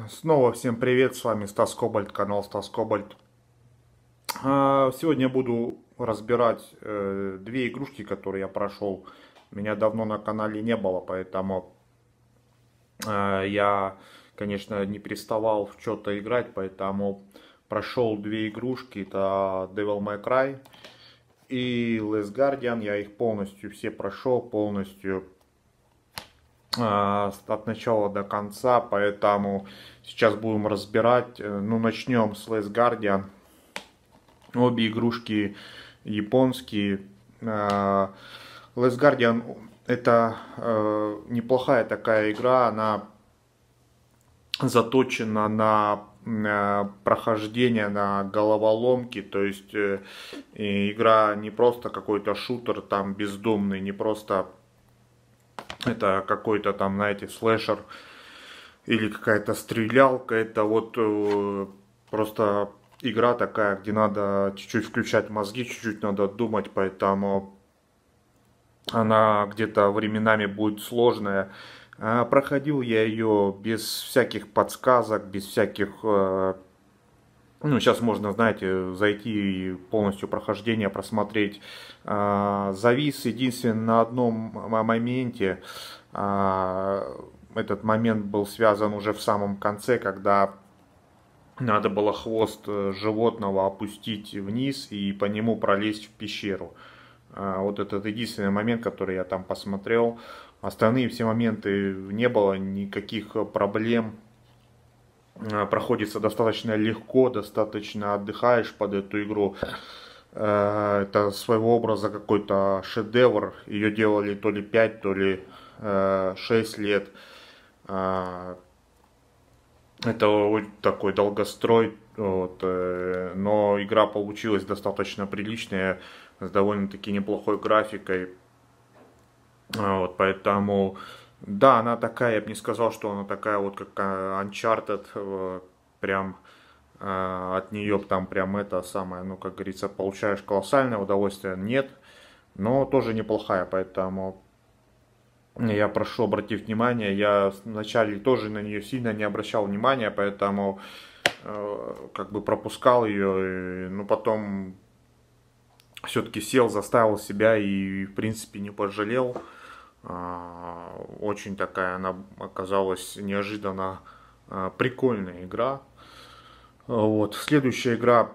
Снова всем привет, с вами Стас Кобальт, канал Стас Кобальт. Сегодня буду разбирать две игрушки, которые я прошел. Меня давно на канале не было, поэтому я, конечно, не переставал в что-то играть, поэтому прошел две игрушки. Это Devil May Cry и Last Guardian. Я их полностью все прошел, полностью от начала до конца, поэтому сейчас будем разбирать. Ну, начнем с Last Guardian. Обе игрушки японские. Last Guardian это неплохая такая игра, она заточена на прохождение, на головоломки, то есть игра не просто какой-то шутер там бездумный, не просто это какой-то там, знаете, слэшер или какая-то стрелялка. Это вот просто игра такая, где надо чуть-чуть включать мозги, чуть-чуть надо думать, поэтому она где-то временами будет сложная. Проходил я ее без всяких подсказок, без всяких... Ну, сейчас можно, знаете, зайти и полностью прохождение просмотреть. Завис единственно на одном моменте. Этот момент был связан уже в самом конце, когда надо было хвост животного опустить вниз и по нему пролезть в пещеру. Вот этот единственный момент, который я там посмотрел. Остальные все моменты не было никаких проблем. Проходится достаточно легко, достаточно отдыхаешь под эту игру. Это своего образа какой-то шедевр. Ее делали то ли 5, то ли 6 лет. Это такой долгострой. Вот. Но игра получилась достаточно приличная, с довольно-таки неплохой графикой. Вот, поэтому... Да, она такая, я бы не сказал, что она такая вот как Uncharted, прям от нее там прям это самое, ну как говорится, получаешь колоссальное удовольствие, нет, но тоже неплохая, поэтому я прошу обратить внимание, я вначале тоже на нее сильно не обращал внимания, поэтому как бы пропускал ее, но потом все-таки сел, заставил себя и в принципе не пожалел. Очень такая она оказалась неожиданно прикольная игра. Вот. Следующая игра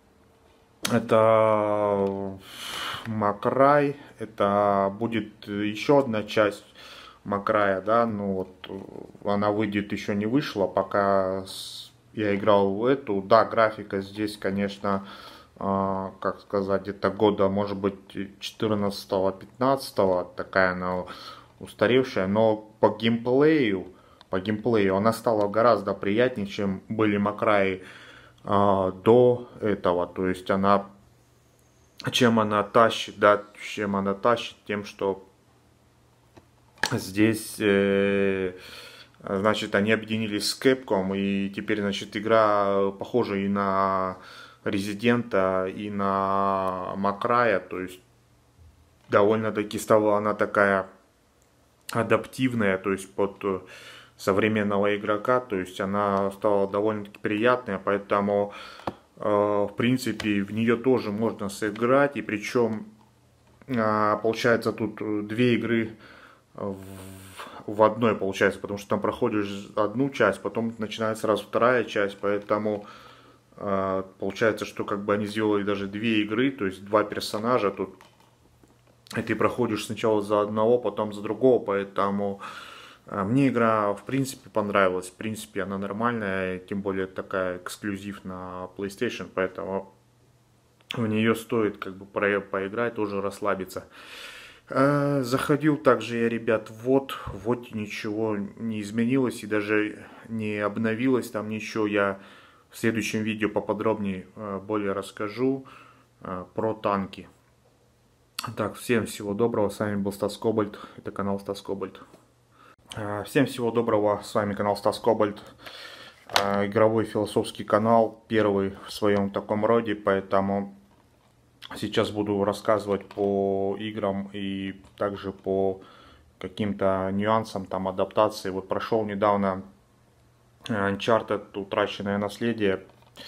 это Макрай. Это будет еще одна часть Макрая, да, ну вот она выйдет, еще не вышла, пока я играл в эту. Да, графика здесь, конечно, как сказать, где-то года, может быть, 14-15, такая она устаревшая, но по геймплею она стала гораздо приятнее, чем были Макраи до этого. То есть она, чем она тащит, тем, что здесь, значит, они объединились с Capcom, и теперь, значит, игра похожа и на Резидента, и на Макрая, то есть довольно-таки стала она такая адаптивная, то есть под современного игрока, то есть она стала довольно-таки приятная, поэтому в принципе в нее тоже можно сыграть, и причем получается тут две игры в одной получается, потому что там проходишь одну часть, потом начинается сразу вторая часть, поэтому получается, что как бы они сделали даже две игры, то есть два персонажа тут, и ты проходишь сначала за одного, потом за другого, поэтому мне игра в принципе понравилась, в принципе она нормальная, тем более такая эксклюзив на PlayStation, поэтому в нее стоит как бы поиграть, тоже расслабиться. Заходил также я, ребят, вот ничего не изменилось и даже не обновилось там ничего. Я в следующем видео поподробнее более расскажу про танки. Так, всем всего доброго, с вами был Стас Кобальт, это канал Стас Кобальт. Всем всего доброго, с вами канал Стас Кобальт, игровой философский канал, первый в своем таком роде, поэтому сейчас буду рассказывать по играм и также по каким-то нюансам там адаптации. Вот прошел недавно Uncharted Утраченное наследие.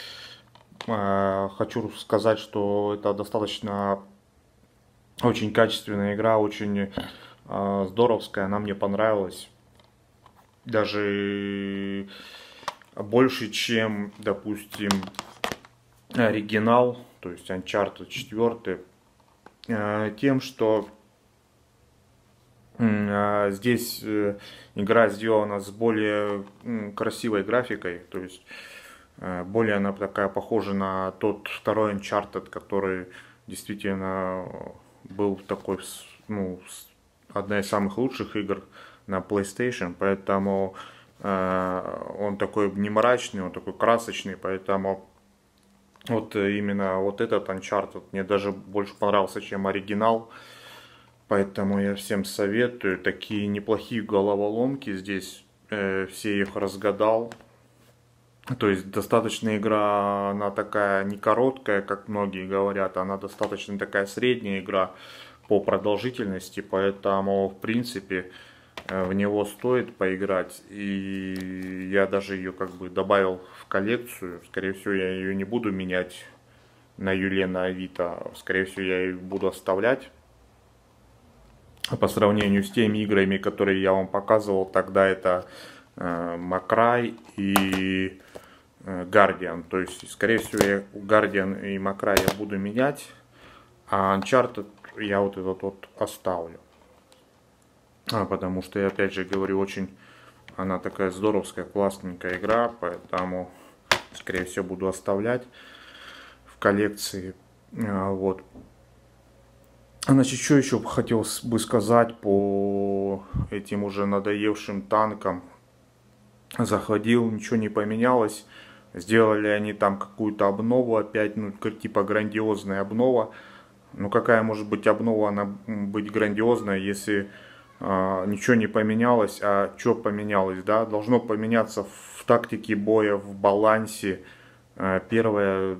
Хочу сказать, что это достаточно очень качественная игра, очень здоровская, она мне понравилась. Даже больше, чем, допустим, оригинал, то есть Uncharted 4, тем, что здесь игра сделана с более красивой графикой, то есть более она такая похожа на тот второй Uncharted, который действительно был такой, ну, одна из самых лучших игр на PlayStation, поэтому он такой не мрачный, он такой красочный, поэтому вот именно вот этот Uncharted мне даже больше понравился, чем оригинал. Поэтому я всем советую. Такие неплохие головоломки здесь. Все их разгадал. То есть достаточно игра, она такая не короткая, как многие говорят. Она достаточно такая средняя игра по продолжительности. Поэтому, в принципе, в него стоит поиграть. И я даже ее как бы добавил в коллекцию. Скорее всего, я ее не буду менять на Юле, на Авито. Скорее всего, я ее буду оставлять. По сравнению с теми играми, которые я вам показывал, тогда это Макрай и Guardian. То есть, скорее всего, я Guardian и Макрай я буду менять, а Uncharted я вот этот вот оставлю. Потому что, я опять же говорю, очень она такая здоровская, классненькая игра, поэтому, скорее всего, буду оставлять в коллекции. Вот. Значит, что еще хотелось бы сказать по этим уже надоевшим танкам. Заходил, ничего не поменялось. Сделали они там какую-то обнову опять, ну, типа грандиозная обнова. Ну, какая может быть обнова, она быть грандиозная, если ничего не поменялось. А что поменялось, да? Должно поменяться в тактике боя, в балансе. Первое,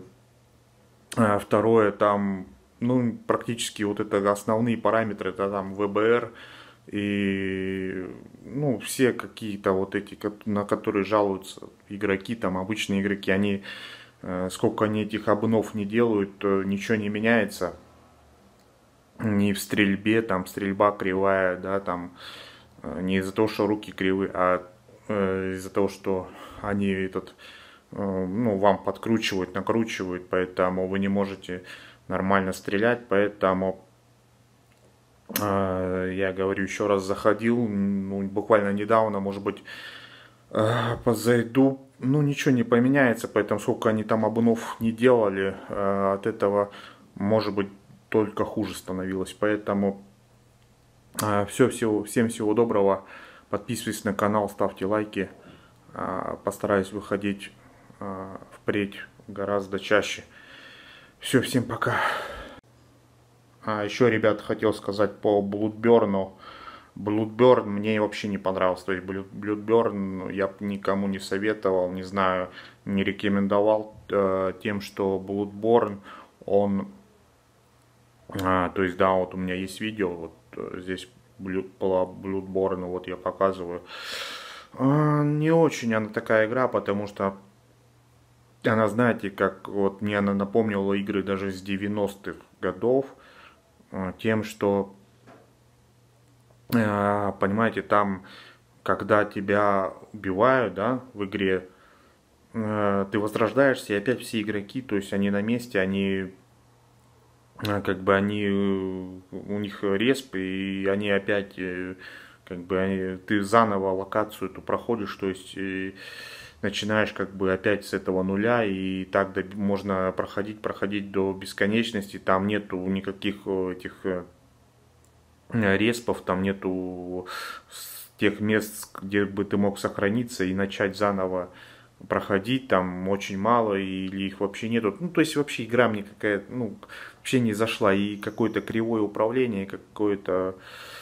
второе, там... Ну, практически вот это основные параметры, это там ВБР и, ну, все какие-то вот эти, на которые жалуются игроки, там, обычные игроки, они, сколько они этих обнов не делают, то ничего не меняется. Ни в стрельбе, там, стрельба кривая, да, там, не из-за того, что руки кривые, а из-за того, что они этот, ну, вам подкручивают, накручивают, поэтому вы не можете нормально стрелять, поэтому я говорю, еще раз заходил, ну, буквально недавно, может быть, позайду, ну, ничего не поменяется, поэтому сколько они там обнов не делали, от этого, может быть, только хуже становилось, поэтому всем всего доброго, подписывайтесь на канал, ставьте лайки, постараюсь выходить впредь гораздо чаще. Все, всем пока. Еще, ребят, хотел сказать по Bloodborne. Bloodborne мне вообще не понравился. То есть Bloodborne я никому не советовал, не знаю, не рекомендовал тем, что Bloodborne, он... то есть, да, вот у меня есть видео, вот здесь по Bloodborne, вот я показываю. Не очень она такая игра, потому что она, знаете, как вот мне она напомнила игры даже с 90-х годов, тем, что, понимаете, там, когда тебя убивают, да, в игре, ты возрождаешься, и опять все игроки, то есть они на месте, они, как бы, они, у них респ, и они опять, как бы, ты заново локацию эту проходишь, то есть... начинаешь как бы опять с этого нуля, и так можно проходить до бесконечности, там нету никаких этих респов, там нету тех мест, где бы ты мог сохраниться и начать заново проходить, там очень мало или их вообще нету. Ну, то есть вообще игра мне какая-то, ну, вообще не зашла, и какое-то кривое управление, какое-то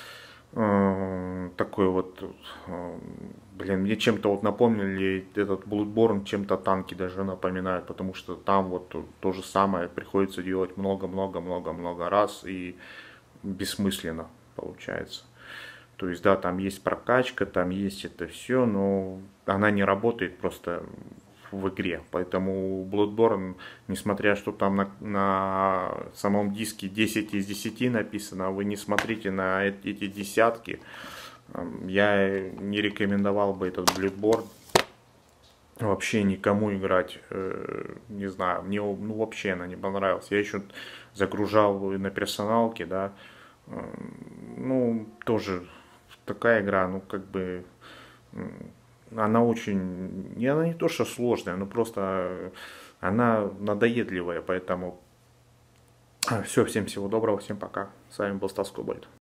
такой вот, блин, мне чем-то вот напомнили этот Bloodborne, чем-то танки даже напоминают, потому что там вот то же самое приходится делать много раз и бессмысленно получается. То есть, да, там есть прокачка, там есть это все, но она не работает просто в игре. Поэтому Bloodborne, несмотря что там на самом диске 10 из 10 написано, вы не смотрите на эти десятки. Я не рекомендовал бы этот Bloodborne вообще никому играть. Не знаю, мне ну, вообще она не понравилась. Я еще загружал на персоналке, да. Ну, тоже такая игра, ну, как бы, она очень, не, она не то, что сложная, но просто она надоедливая, поэтому все, всем всего доброго, всем пока. С вами был Стас Кобальт.